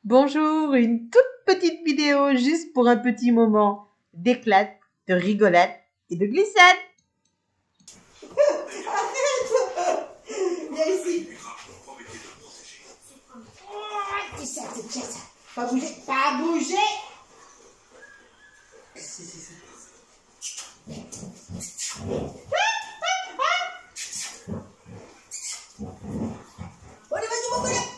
Bonjour, une toute petite vidéo juste pour un petit moment d'éclate, de rigolade et de glissade. Arrête! Viens ici. Tiens ça. Pas bouger, pas bouger. Si, c'est ça. Allez, vas-y, mon collègue.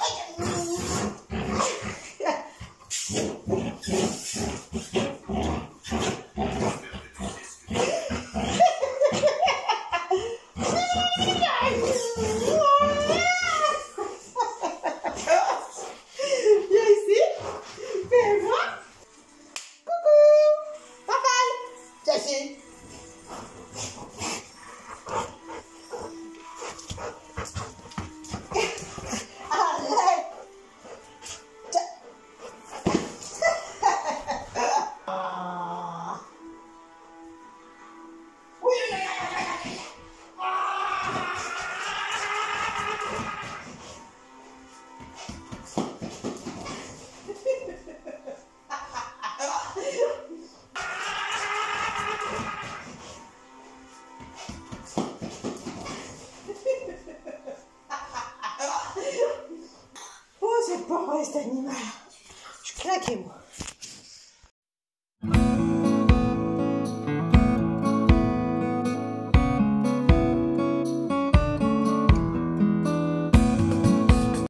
Viens ici. Fais-moi. Coucou. Rafale. Tiens ici. Arrête. Oh, c'est pas vrai cet animal. Je claquais moi.